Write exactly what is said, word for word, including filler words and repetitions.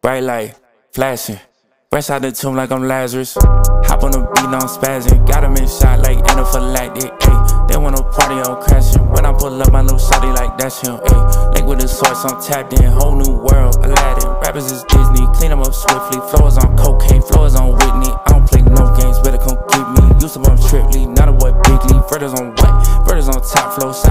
bright light, flashing. Fresh out the tomb like I'm Lazarus. Hop on the beat, now I'm spazzing. Got him in shot like anaphylactic, ayy. They wanna party, I'm crashing. When I pull up, my little shawty like that's him, ayy. Link with the source, I'm tapped in. Whole new world, Aladdin. Rappers is Disney, clean them up swiftly. Floors on cocaine, floors on Whitney. I don't play no games, better come get me. Used to bump Tripley, not a boy Bigly. Verters on what? Verters on top flow.